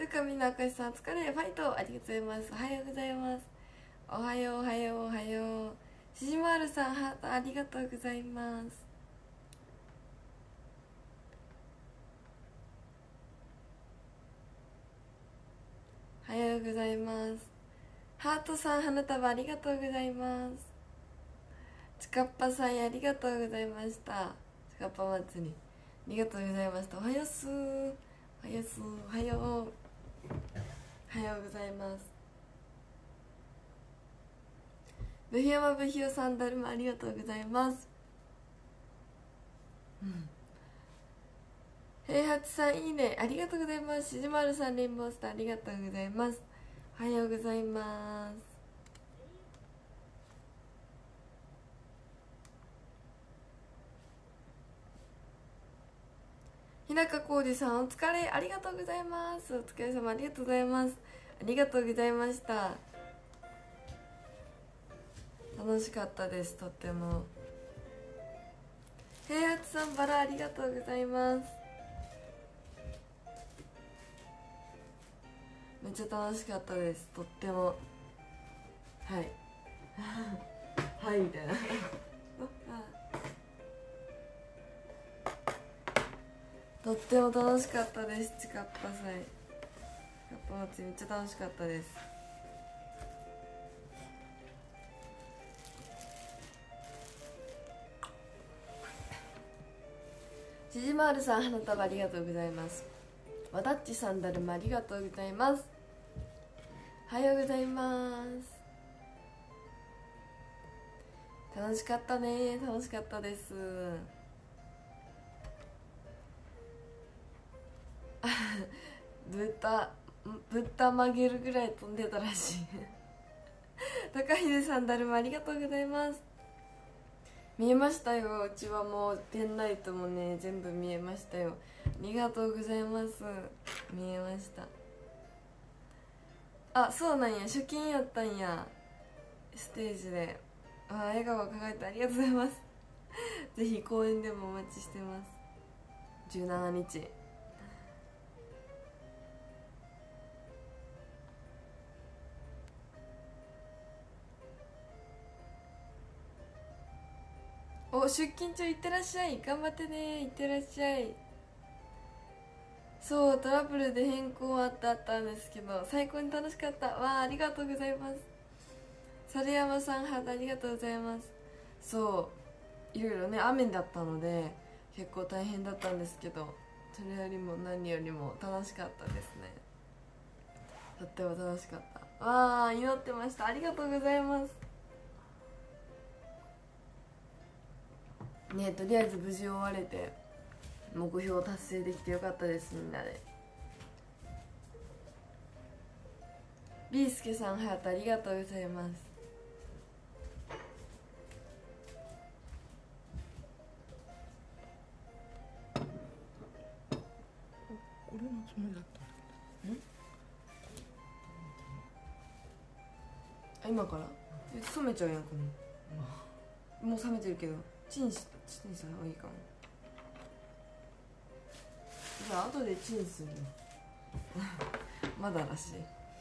神の明石さん、お疲れ、ファイト、ありがとうございます。おはようございます。おはよう、おはよう、おはよう。しじまるさん、ハートありがとうございます。おはようございます。ハートさん、花束ありがとうございます。ちかっぱさん、ありがとうございました。ちかっぱ祭り、ありがとうございました。おはようすー、おはようすー、おはよう、おはようございます。ブヒヤマブヒヨさん、だるまありがとうございます。平八さん、いいね、ありがとうございます。しじまるさん、レインボースターありがとうございます。おはようございます。日高浩二さん、お疲れ、ありがとうございます。お疲れ様、ありがとうございます。ありがとうございました。楽しかったです、とっても。平八さん、バラありがとうございます。めっちゃ楽しかったです、とっても。はいはいみたいなとっても楽しかったです。ちかっぱ祭、ちかっぱ祭りめっちゃ楽しかったです。しじまるさん、花束ありがとうございます。わだっちさん、だるまありがとうございます。おはようございます。楽しかったね、楽しかったです。ぶった曲げるぐらい飛んでたらしい高秀さん、だるまありがとうございます。見えましたよ、うちはもうペンライトもね全部見えましたよ。ありがとうございます。見えました。あ、そうなんや、初見やったんや、ステージで。あ、笑顔を抱えてありがとうございますぜひ公演でもお待ちしてます。17日。お、出勤中、いってらっしゃい、頑張ってね、いってらっしゃい。そう、トラブルで変更あったんですけど、最高に楽しかった。わあ、ありがとうございます。猿山さん、ハートありがとうございます。そう、いろいろね雨だったので結構大変だったんですけど、それよりも何よりも楽しかったですね。とっても楽しかった。わあ、祈ってました。ありがとうございますね。とりあえず無事終われて目標達成できてよかったです、みんなで。ビースケさん、ハートありがとうございます。 これのつもりだったんだけど。今から冷めちゃうやんかもう冷めてるけど、チンした方がいいかも。じゃあ後でチンするまだらしい。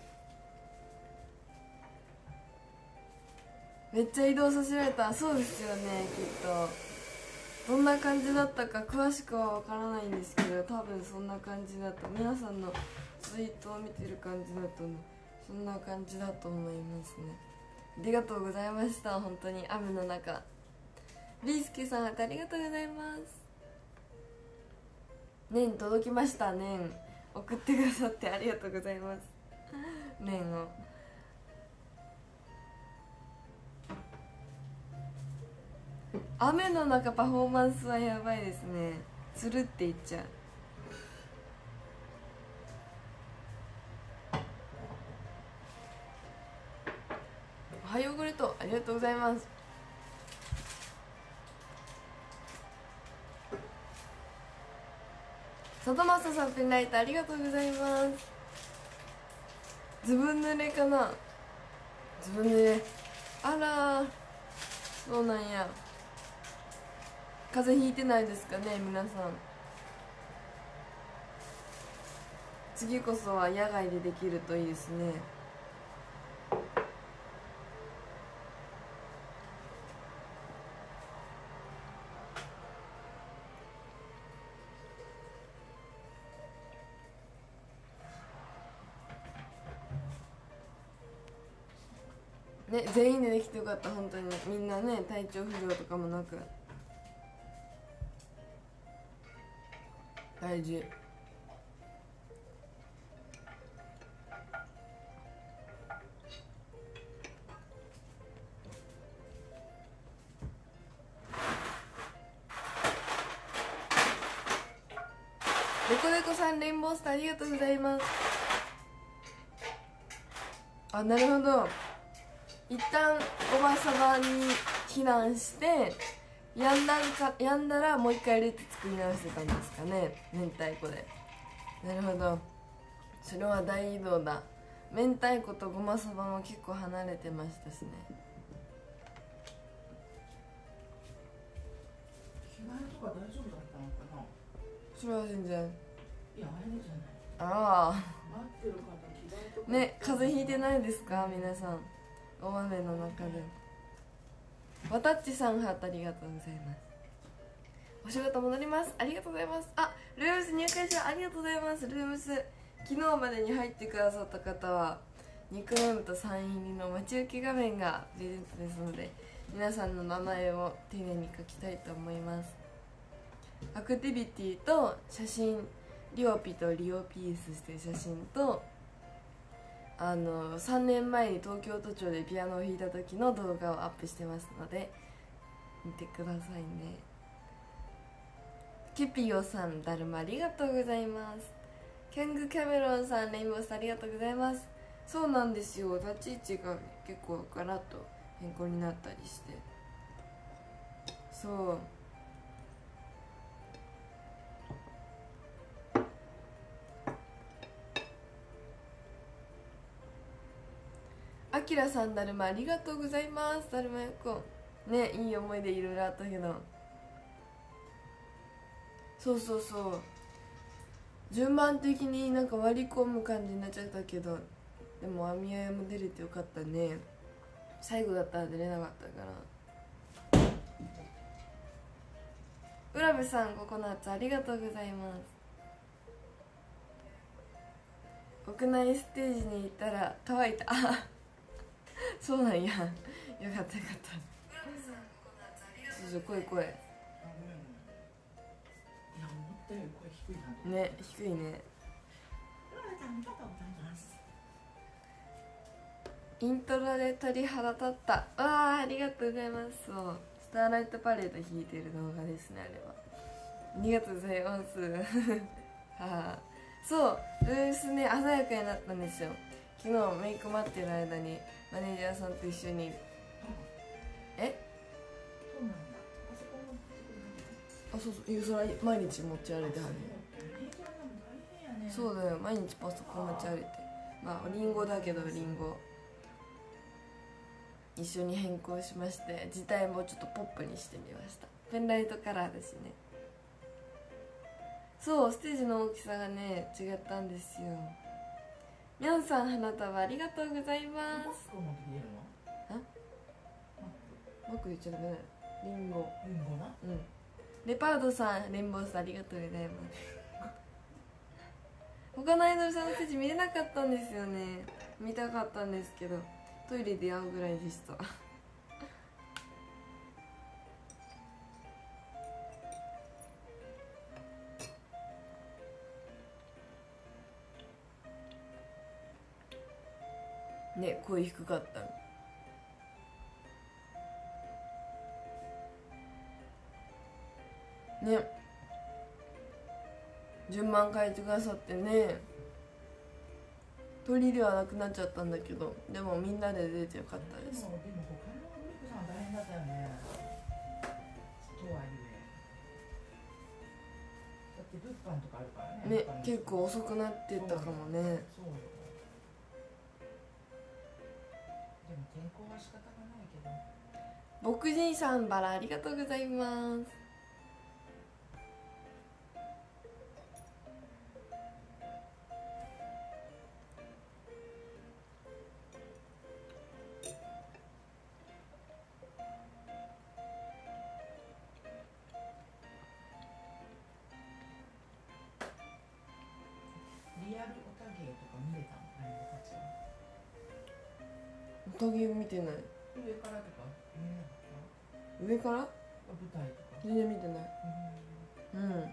めっちゃ移動させられた。そうですよね、きっと。どんな感じだったか詳しくはわからないんですけど、多分そんな感じだった。皆さんのツイートを見てる感じだと、ね、そんな感じだと思いますね。ありがとうございました。本当に雨の中。リースケさん、ありがとうございます。年届きました。年送ってくださってありがとうございます。年を雨の中パフォーマンスはやばいですね。つるっていっちゃう。おはようグレト、ありがとうございます。里正さん、ペンライトありがとうございます。ずぶ濡れかな。ずぶ濡れ、あら、そうなんや。風邪ひいてないですかね、皆さん。 次こそは野外でできるといいですね。ね、全員でできてよかった。本当にみんなね、体調不良とかもなく。大事。デコデコさんレインボースターありがとうございます。あ、なるほど。一旦おばさまに避難してやんだらもう一回入れて作り直してたんですかね、明太子で。なるほど、それは大移動だ。明太子とごまそばも結構離れてましたしね。 着替えとか大丈夫だったのかな。 それは全然。 いや、あれじゃない。 ああ待ってる方、着替えとかね、風邪ひいてないですか皆さん、大雨の中で。わたっちさんハートありがとうございます。お仕事戻ります、ありがとうございます。あ、ルームス入会者ありがとうございます。ルームス昨日までに入ってくださった方はニックネームとサイン入りの待ち受け画面がプレゼントですので、皆さんの名前を丁寧に書きたいと思います。アクティビティと写真、リオピとリオピースしてる写真と、3年前に東京都庁でピアノを弾いた時の動画をアップしてますので見てくださいね。キュピオさんだるまありがとうございます。キャングキャメロンさんレインボースターありがとうございます。そうなんですよ、立ち位置が結構ガラッと変更になったりして、そうあきらさんだるまありがとうございます。だるまやこね、いい思い出いろいろあったけど、そうそうそう、順番的になんか割り込む感じになっちゃったけど、でもアミヤヤも出れてよかったね。最後だったら出れなかったから。うらぶさんココナッツありがとうございます。屋内ステージに行ったら乾いた。あ、そうなんや、よかったよかった。そうそう、声声。 いや、思ったより声低いな。 ね、低いね。イントロで鳥肌立った。わあ、ありがとうございます。そう、スターライトパレード弾いてる動画ですね、あれは。ありがとうございます。はあ、そうルースね、鮮やかになったんですよ。昨日メイク待ってる間にマネージャーさんと一緒に、え、 そうなんだ。あそこもあ、そうそう、それ毎日持ち歩いてはる。そうだよ、毎日パソコン持ち歩いて、まあリンゴだけどリンゴ一緒に変更しまして、字体もちょっとポップにしてみました。ペンライトカラーだしね。そう、ステージの大きさがね違ったんですよ。みゃんさん花束ありがとうございます。 マックも入れるの？ マック言っちゃダメだよ。リンゴ。 リンゴな。 うん。レパードさんレインボースありがとうございます。他のアイドルさんのステージ見れなかったんですよね。見たかったんですけどトイレで会うぐらいでした。ね、声低かったね。順番変えてくださってね。鳥ではなくなっちゃったんだけど、でもみんなで出てよかったです。 でも他のグループさんは大変だったよね。とはいえだって物販とかあるからね。 ね、結構遅くなってたかもね。 そうよ。でも天候は仕方がないけど。 牧人さんバラありがとうございます。 おたげとか見れたの、アニメたちは。 おたげ見てない。 上からとか見れなかっ上からた？舞台とか。 全然見てない。うん。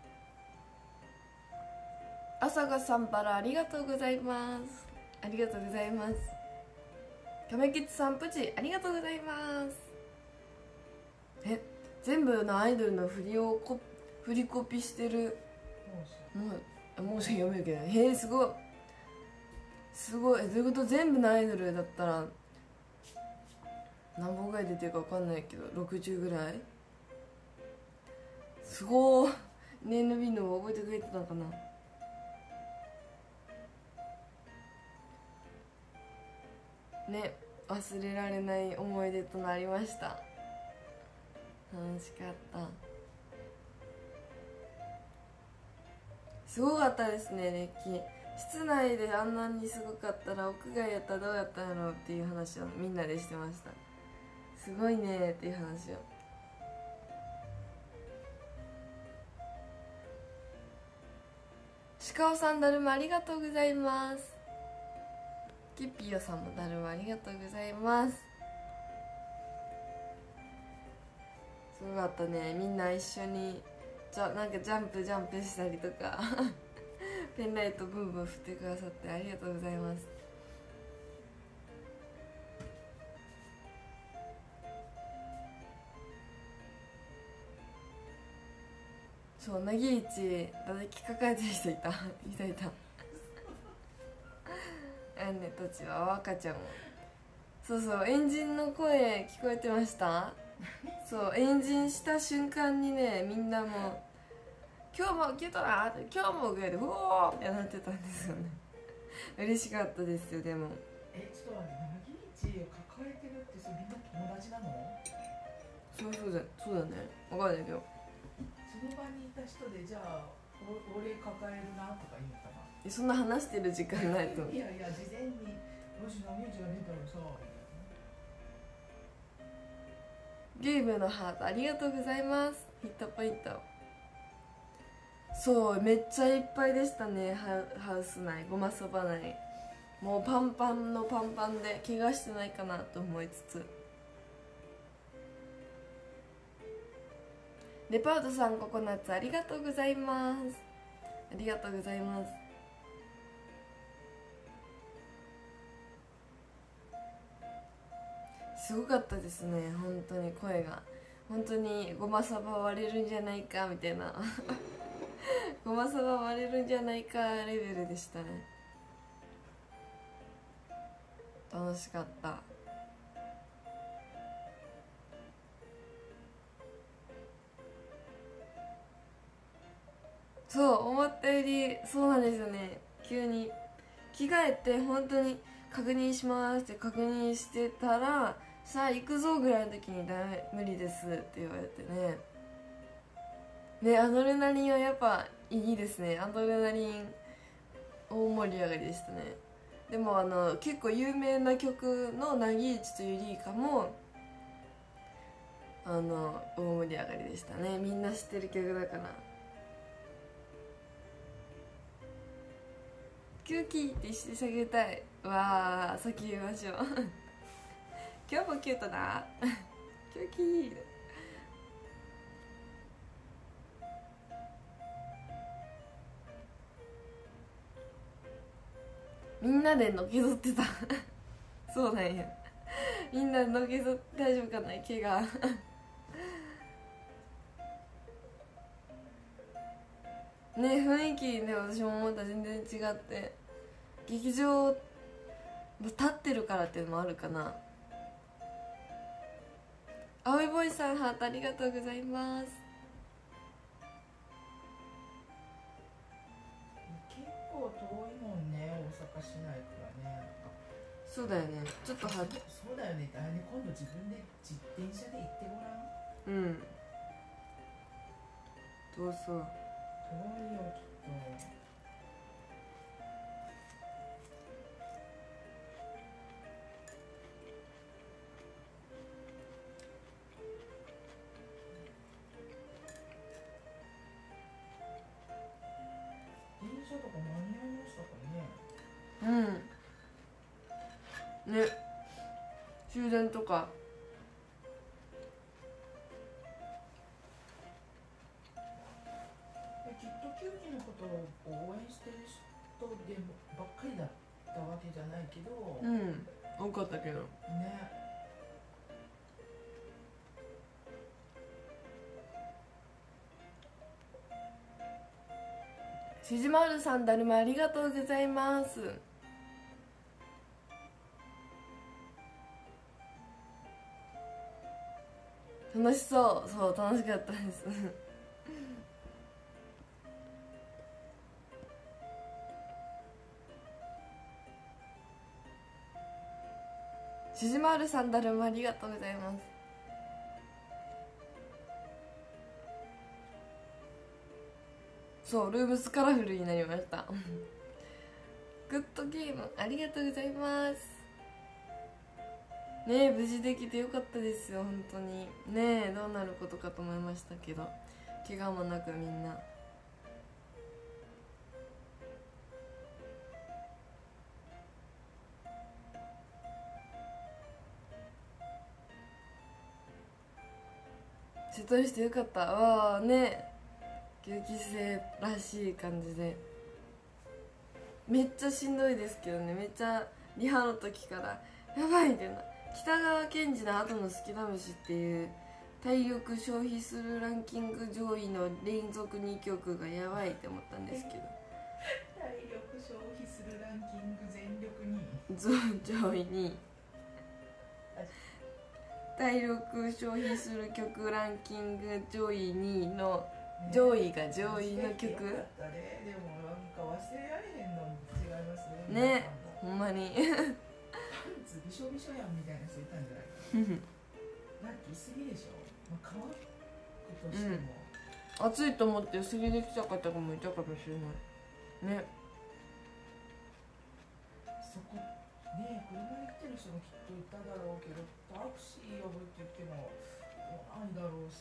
朝がさんからありがとうございます。ありがとうございます。亀吉さんプチありがとうございます。全部のアイドルの振りコピしてる。もう読めるけど、すごいすごい。どういうこと？全部のアイドルだったら何本ぐらい出てるか分かんないけど60ぐらい。すごい。念のびの覚えてくれてたのかな。ね、忘れられない思い出となりました。楽しかった。すごかったですね。熱気、室内であんなにすごかったら屋外やったらどうやったんやろうっていう話をみんなでしてました。すごいねっていう話を。鹿尾さんだるまありがとうございます。キッピーヨさんもだるまありがとうございます。すごかったね。みんな一緒になんかジャンプしたりとかペンライトブンブン振ってくださってありがとうございます。そう、なぎいち叩き抱えてる人いたあんねたちは若ちゃんもそうエンジンの声聞こえてました。そうエンジンした瞬間にね、みんなも今日もキュートだ今日もぐらいでうおーってなってたんですよね嬉しかったですよ。でもちょっと待って、なぎいちを抱えてるって、それみんな友達なの？ そうだね、分かんないけど、 その場にいた人で、じゃあ俺抱えるなとか言うのかな。 そんな話してる時間ないといやいや、事前にもしなぎいちが出たらさ、 ゲームのハートありがとうございます。ヒットポイント。そうめっちゃいっぱいでしたね。ハウス内、ごまそば内、もうパンパンのパンパンで怪我してないかなと思いつつ。レパートさんココナッツありがとうございます。ありがとうございます。すごかったですね、本当に声が。本当にごまさば割れるんじゃないかみたいなごまさば割れるんじゃないかレベルでしたね。楽しかった。そう思ったより、そうなんですよね。急に着替えて本当に確認しますって確認してたら、さあ行くぞぐらいの時に無理ですって言われてね。アドレナリンはやっぱいいですね。アドレナリン大盛り上がりでしたね。でも結構有名な曲の「なぎいちとゆりいか」も大盛り上がりでしたね。みんな知ってる曲だから。キューキーってして下げたい。わあ、先言いましょう今日もキュートだキューキー。みんなでのけぞってたそうなんや。みんなでのけぞって大丈夫かな、怪我ね、雰囲気で私もまた全然違って、劇場立ってるからっていうのもあるかな。青いボイさんハートありがとうございます。 結構遠いもんね、大阪市内からね。 そうだよね、ちょっとそうだよね。あれね、今度自分で自転車で行ってごらん。 うん、どうぞ。 遠いよ、きっと。電車とか間に合いましたかね、終電とかきっと球児のことを応援してる人でばっかりだったわけじゃないけど、 多かったけどね。 しじまるさん、だるまありがとうございます。楽しそう。そう、楽しかったですしじまるさん、だるまありがとうございます。そう、ルームスカラフルになりましたグッドゲームありがとうございます。ねえ、無事できてよかったですよ、本当に。ねえ、どうなることかと思いましたけど、怪我もなくみんな。瀬戸りしてよかった。わあね、9期生らしい感じで。めっちゃしんどいですけどね、めっちゃリハの時からやばいってな。北川賢治の後の好きな虫っていう体力消費するランキング上位の連続2曲がやばいって思ったんですけど体力消費するランキング全力に上位に体力消費する曲ランキング上位2位の上位が上位の曲、 でもなんか忘れられへんの違いますね。 ね、ほんまにパンツびしょびしょやんみたいな人いたんじゃないかな。なんか着すぎでしょ、まあ、乾くとしても、 暑いと思って薄着できた方もいたかもしれないね。 そこね、車に来てる人もきっといただろうけど、タクシー呼ぶって言っても来ないだろうし。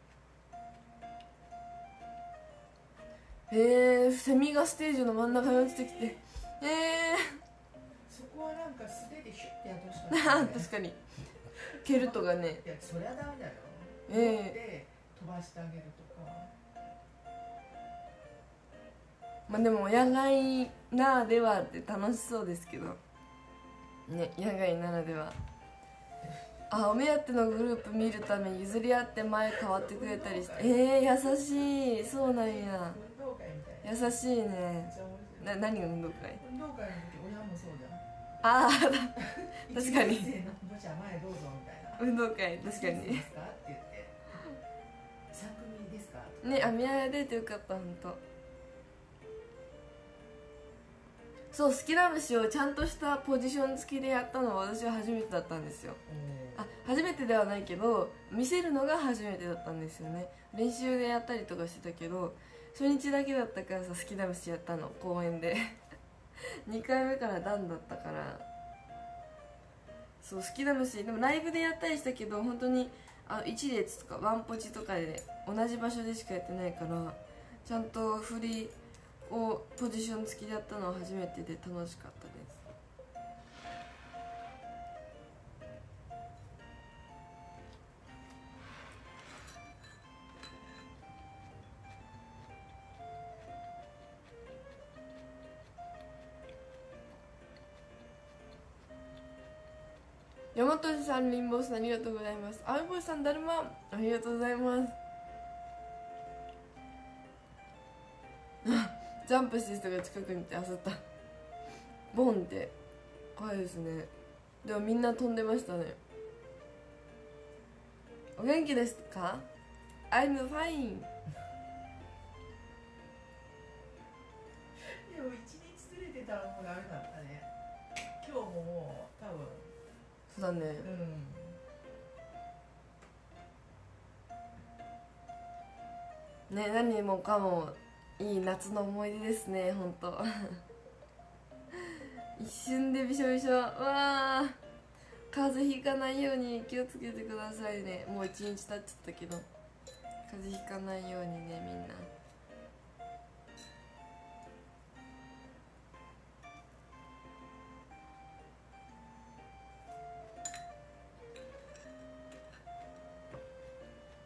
へえ、セミがステージの真ん中に落ちてきて、 そこはなんか素手でヒュッてやってほしかったね確かにケルトがね、 いやそりゃダメだよ、で飛ばしてあげるとか。 まあでも野外ならではって楽しそうですけどね、野外ならでは。あ、お目当てのグループ見るため譲り合って前変わってくれたりして、優しい。そうなんや、 運動会みたいな。 優しいね。 めっちゃ面白い。 何が運動会？ 運動会の時親もそうじゃん。 ああ確かに一年生のおもちゃ前どうぞみたいな。 運動会確か一年生でにすかって言って3組ですかね、あ、見合い出てよかった、ほんと。そう、好きな虫をちゃんとしたポジション付きでやったのは私は初めてだったんですよ。あ、初めてではないけど見せるのが初めてだったんですよね。練習でやったりとかしてたけど初日だけだったからさ、好きな虫やったの公園で2回目から段だったから。そう、好きな虫でもライブでやったりしたけど、本当に1列とかワンポチとかで同じ場所でしかやってないから、ちゃんと振りをポジション付きでやったのは初めてで楽しかったです。大和さん、リンボーさんありがとうございます。あいぼさん、だるまありがとうございますジャンプしてる人が近くにいて焦った。ボンって怖いですね。でもみんな飛んでましたね。お元気ですか？ I'm fine。 でも1日ずれてたらもうダメだったね。今日ももう多分そうだね。ね、何もかもいい夏の思い出ですね、ほんと一瞬でびしょびしょ。わあ、風邪ひかないように気をつけてくださいね。もう1日経っちゃったけど風邪ひかないようにね、みんな。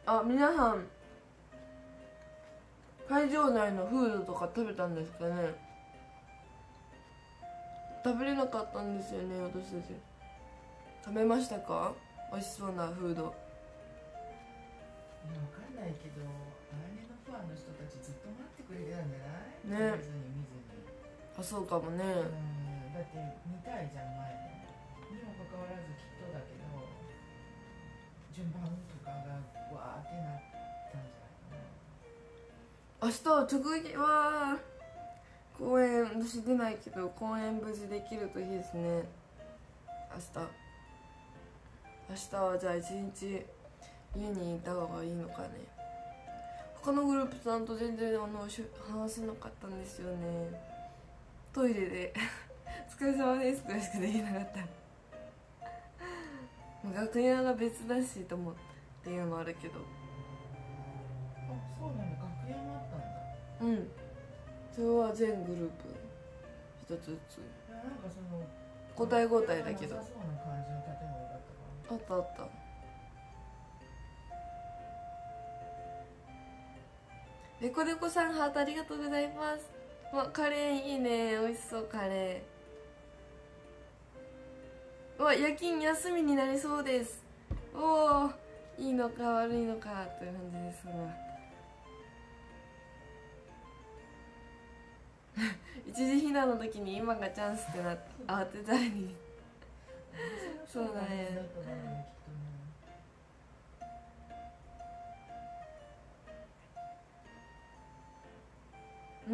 あ、皆さん会場内のフードとか食べたんですかね。食べれなかったんですよね、私たち。食べましたか？美味しそうなフード。 いや、わかんないけど、あやねのファンの人たちずっと待ってくれてたんじゃない？ ね。 食べずに見ずに。 あ、そうかもね。 だって見たいじゃん、前にもかかわらずきっとだけど、順番とかがわーってなったんじゃないかな。 明日は直撃は公演、私出ないけど公演無事できるといいですね。明日はじゃあ一日家にいた方がいいのかね。他のグループさんと全然話せなかったんですよね。トイレでお疲れ様ですとしかできなかった。楽屋が別だしと思っていうのもあるけど。 あ、そうなんだ、楽屋もあったんだ。 うん、それは全グループ一つずつ。 いや、なんかその交代交代だけど。 なさそうな感じの建物だったかあった。デコデコさんハートありがとうございます。カレーいいね、美味しそう。カレー、夜勤休みになりそうです。おお、いいのか悪いのかという感じですが一時避難の時に今がチャンスってなって慌てたりにそうだね。うん、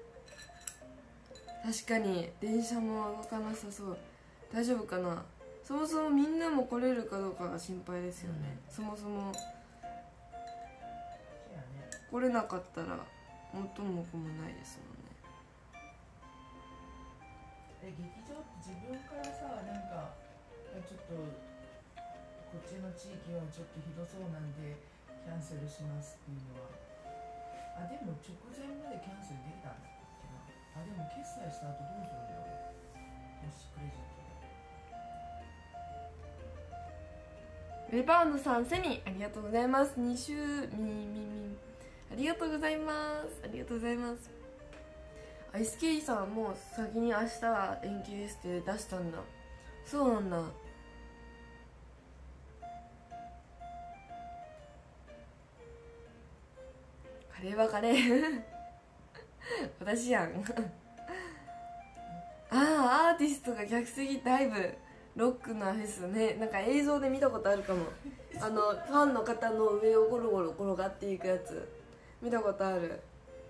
確かに電車も動かなさそう。大丈夫かな。そもそもみんなも来れるかどうかが心配ですよね、そもそも来れなかったら元も子もないですもんね。 劇場って自分からさ、なんかちょっとこっちの地域はちょっとひどそうなんでキャンセルしますっていうのは、でも直前までキャンセルできたんだっけな。でも決済した後どうするんだろう、もしクレジットで。 レバーノさん、セミありがとうございます。2週ありがとうございます。ありがとうございます。SKE さんもう先に明日は延期ですって出したんだ。そうなんだ。カレーはカレー私やんアーティストが客席ダイブロックなフェスね。なんか映像で見たことあるかも。ファンの方の上をゴロゴロ転がっていくやつ見たことある。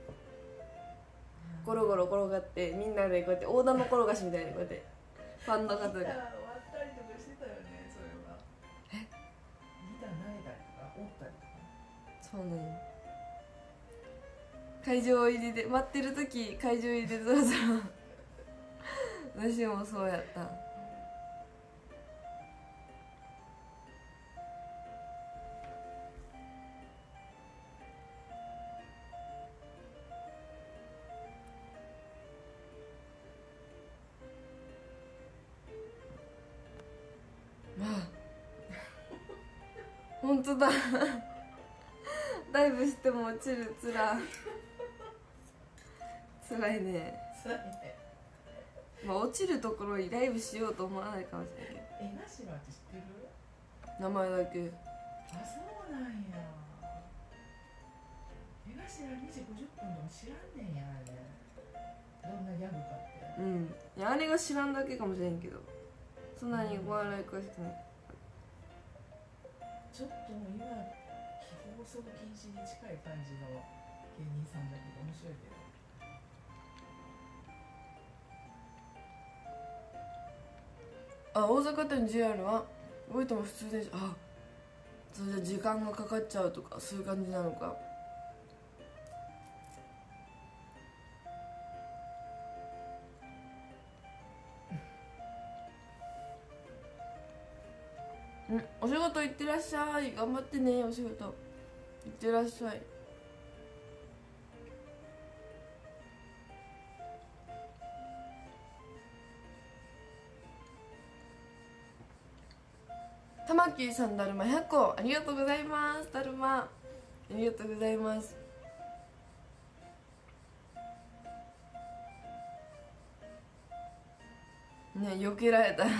ゴロゴロ転がってみんなでこうやって大玉転がしみたいにこうやってファンの方がギター割ったりとかしてたよね、そういえば。ギター投げたりとか折ったりとか。 そうなの。会場入りで待ってる時、会場入りでゾロゾロ私もそうやった。本当だダイブしても落ちる。つらいね。 辛いね。 落ちるところにダイブしようと思わないかもしれないけ江頭って知ってる？ ど、名前だけ。 そうなんや。江頭2時50分とか知らんねんや。どんなギャグかって。 いや、あれが知らんだけかもしれんけど、そんなにお笑い詳しくない。 ちょっと今放送禁止に近い感じの芸人さんだけど面白いけど。 大阪店 JR は動いても普通でしょ。それで時間がかかっちゃうとかそういう感じなのか。お仕事行ってらっしゃい。頑張ってね。お仕事行ってらっしゃい。たマッキーさんだるま100個ありがとうございます。だるまありがとうございます。ね、避けられた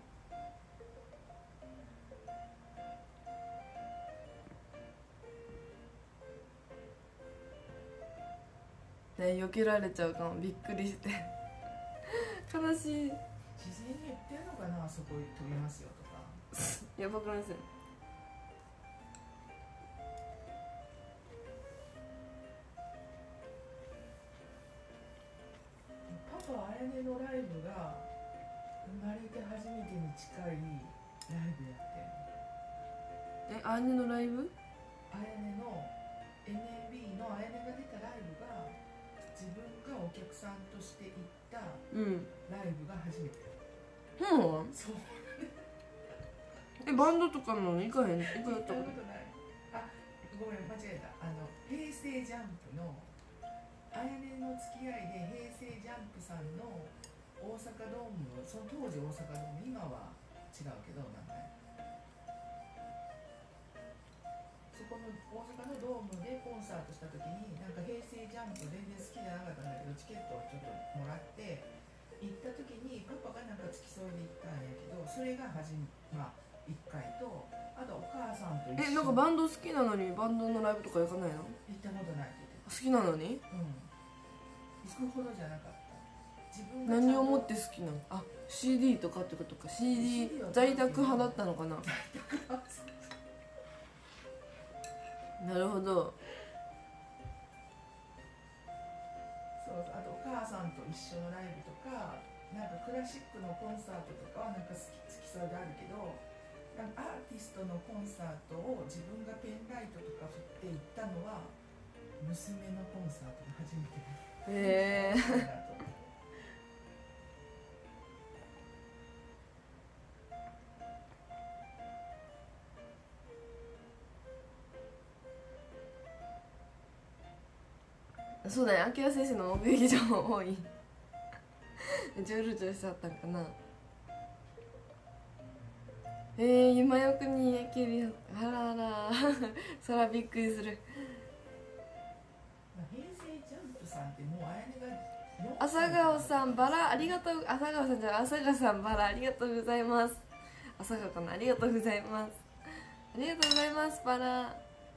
ね、避けられちゃうかも。びっくりして悲しい。 事前に言ってんのかな、そこ飛びますよとか。 やばくないですよ。 パパあやねのライブが生まれて初めてに近いライブやってんの。 あやねのライブ、 あやねの NMB のあやねが出たライブが自分がお客さんとして行ったうんライブが初めて。 そうそう。 バンドとかの行かへん、行か行っやったたことことない。あ、ごめん間違えた。平成ジャンプのあやねの付き合いで平成ジャンプさんの大阪ドーム、その当時大阪ドーム、今は違うけど名前、そこの大阪のドームでコンサートした時に、なんか平成ジャンプ全然好きじゃなかったんだけどチケットをちょっともらって行った時に、パパがなんか付き添いで行ったんやけど、それが1回と、あとお母さんと一緒に。 なんかバンド好きなのにバンドのライブとか行かないの？ 行ったことないって言って好きなのに？ た。行くほどじゃなかった。自分が何をもって好きなの？あ、CD とかってことか。 CD 在宅派だったのかななるほど。 そう、あとお母さんと一緒のライブとか、なんかクラシックのコンサートとかはなんか付き添いであるけど、なんかアーティストのコンサートを自分がペンライトとか振って行ったのは娘のコンサートが初めてへえそうだね、秋谷先生の目撃情報多いジョルジョしちゃったんかな。今よくに焼けるよ。あらあらそらびっくりする。 平成ジャンプさんってもうあやねが朝顔さんバラありがとう。朝顔さんじゃない、朝顔さんバラありがとうございます。朝顔かな、ありがとうございます。ありがとうございます。バラ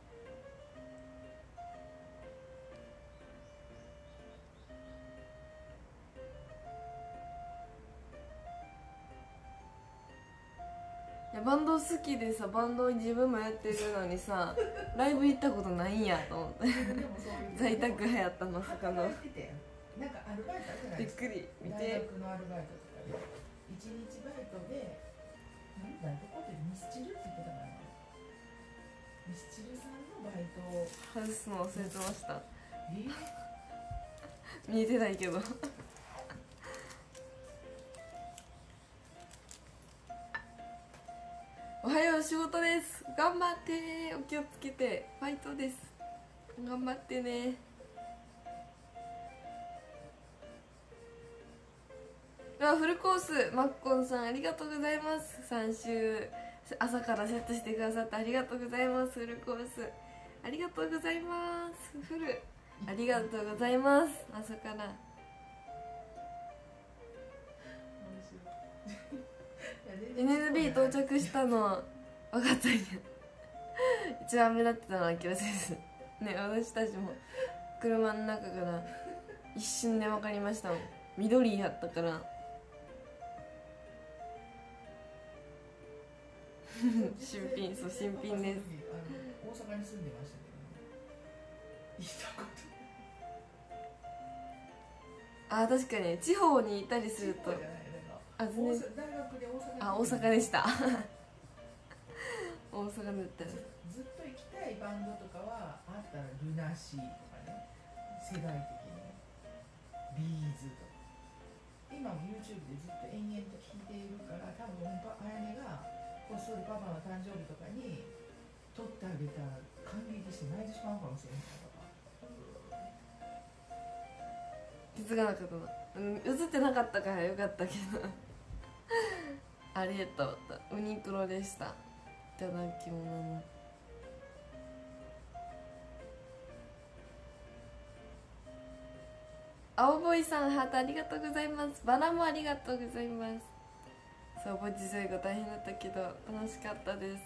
バンド好きでさ、バンド自分もやってるのにさライブ行ったことないんやと思って在宅派やったまさかの。 なんかアルバイトあるじゃないびっですか。 くり見大て。 学のアルバイトとかで1日バイトで、なんだどこでミスチルって言ってたかな、ミスチルさんのバイトを外すの忘れてました。 ー見えてないけどおはよう、仕事です。頑張って、お気をつけて、ファイトです。頑張ってね。ではフルコース、マッコンさんありがとうございます。3週朝からセットしてくださってありがとうございます。フルコースありがとうございます。フルありがとうございます。朝から NNB 到着したの分かったんや。一番目立ってたのはアキラ先生ね。私たちも車の中から一瞬で分かりましたもん。緑やったから新品、そう新品です。 大阪に住んでましたけど、行ったことあ、確かに地方にいたりすると、あ、全然、 大学で大阪あ、大阪でした大阪だったらずっと行きたいバンドとかはあったらルナシーとかね、世代的にビーズとか今も YouTube でずっと延々と聴いているから、多分あやねがこっそりパパの誕生日とかに撮ってあげたら感激して泣いてしまうかもしれないとか。 気づかなかったな、映ってなかったからよかったけどありがとう。ウニクロでした。 ただき物の青ボイさんハートありがとうございます。バラもありがとうございます。そうぼっち最後大変だったけど楽しかったです。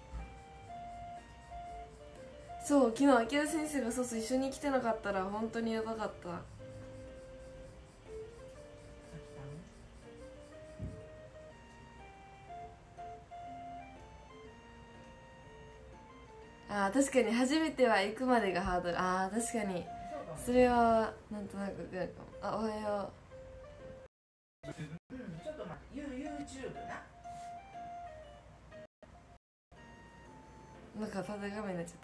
そう昨日秋田先生がそうそう一緒に来てなかったら本当にやばかった。あー確かに初めては行くまでがハードル。あー確かにそれはなんとなくくらいかも。あおはよちょっと待って YouTube な。 う。なんかただ画面になっちゃった。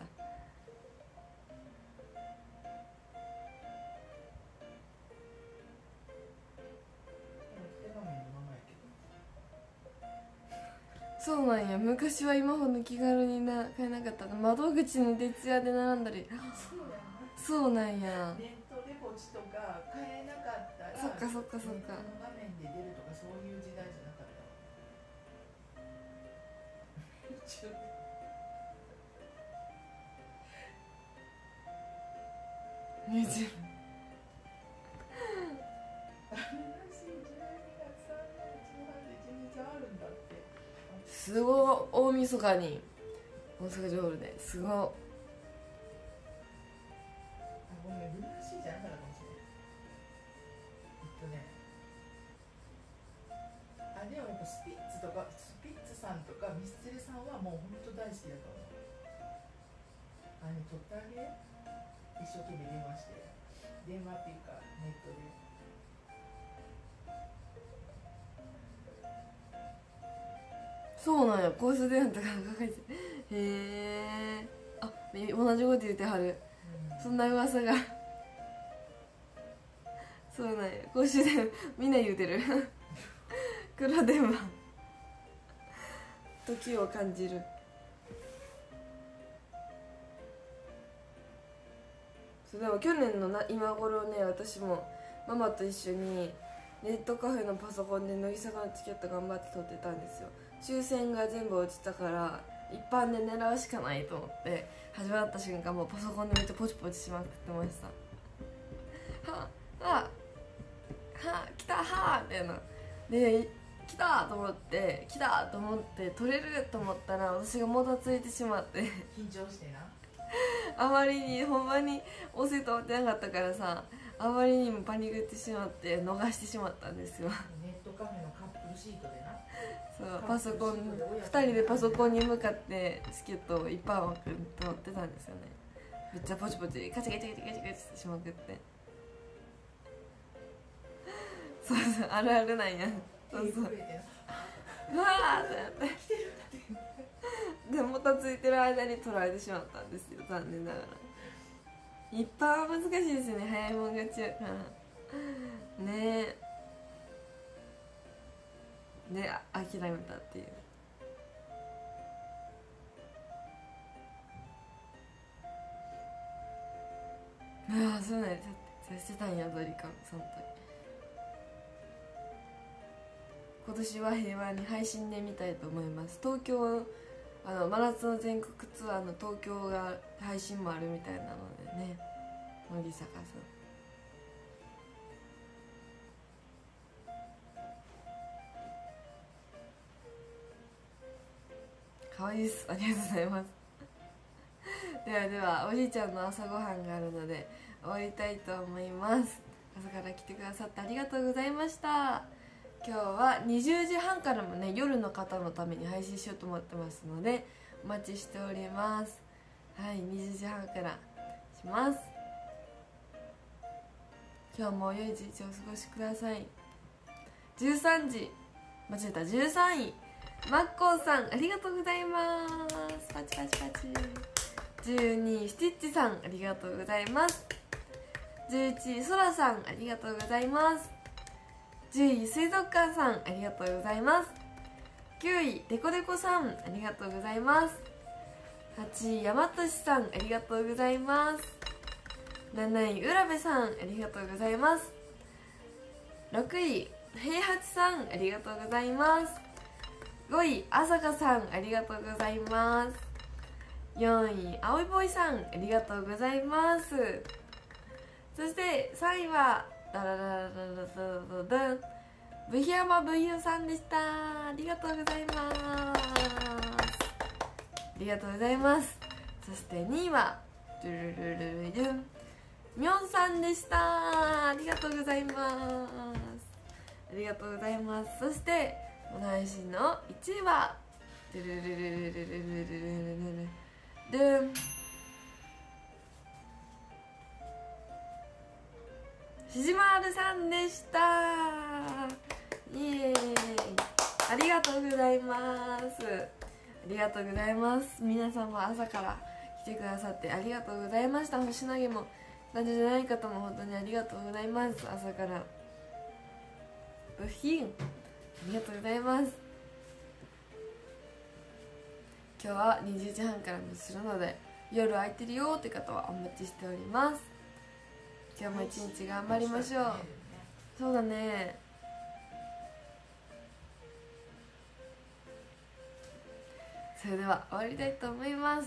そうなんや。昔は今ほど気軽に買えなかったの。窓口の徹夜で並んだり。そうなんや。 ネットでポチとか買えなかったらそっかそっかそっか。 画面で出るとかそういう時代じゃなかった YouTube すごい大晦日に大阪城ホールですごい。 ごめんルナシーじゃなかったかもしれない。でもやっぱスピッツさんとかミスチルさんはもう本当大好きだと思う。撮ってあげ一生懸命電話して電話っていうかネットで。 そうなんや。公衆電話とか書いてへえ。あ同じこと言ってはる、そんな噂がそうなんや。公衆電話みんな言うてる黒電話時を感じる。そうでも去年の今頃ね私もママと一緒にネットカフェのパソコンで乃木坂のチケット頑張って取ってたんですよ。抽選が全部落ちたから一般で狙うしかないと思って始まった瞬間もうパソコンでめっちゃポチポチしまくってました。はあ来たはみたいなで来たと思って取れると思ったら私がもたついてしまって緊張してなあまりにほんまに押せと思ってなかったからさ、あまりにもパニックってしまって逃してしまったんですよ。 ネットカフェのカップルシートでな。 そうパソコン2人でパソコンに向かってチケットをいっぱい枠取ってたんですよね。めっちゃポチポチカチカチカチカチカチってしまくって、そうそうあるあるなんや。そうそううわーってなってでもたついてる間に取られてしまったんですよ、残念ながら。いっぱい難しいですよね、早いもん勝ちやからねえ。で諦めたっていう。ああそうなんや。さしてたんやドリカンその時。今年は平和に配信で見たいと思います。東京真夏の全国ツアーの東京が配信もあるみたいなのでね、乃木坂さんかわいいです。ありがとうございますではおじいちゃんの朝ごはんがあるので終わりたいと思います。朝から来てくださってありがとうございました。今日は20時半からもね夜の方のために配信しようと思ってますのでお待ちしております。はい、20時半からします。今日も良い一日をお過ごしください。13時間違えた、13位マッコーさんありがとうございます。パチパチパチ。12位スティッチさんありがとうございます。11位ソラさんありがとうございます。10位水族館さんありがとうございます。9位デコデコさんありがとうございます。8位山俊さんありがとうございます。7位浦部さんありがとうございます。6位平八さんありがとうございます。 5位あさかさんありがとうございます。4位あおいボーイさんありがとうございます。そして3位はダララララララララブヒヤマブヒヨさんでした。ありがとうございます。ありがとうございます。そして2位はドゥルルルルルンミョンさんでした。ありがとうございます。ありがとうございます。そしてこの配信の1位はドゥルルルルルルルルルルルルンしじまるさんでした。イエーイ、ありがとうございます。ありがとうございます。皆さんも朝から来てくださってありがとうございました。星投げも男女じゃない方も本当にありがとうございます。朝から部品ありがとうございます。今日は20時半からもするので夜空いてるよって方はお待ちしております。今日も一日頑張りましょう。そうだね。それでは終わりたいと思います。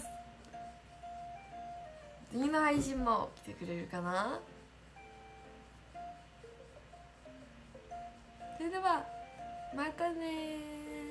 次の配信も来てくれるかな。それではまたね。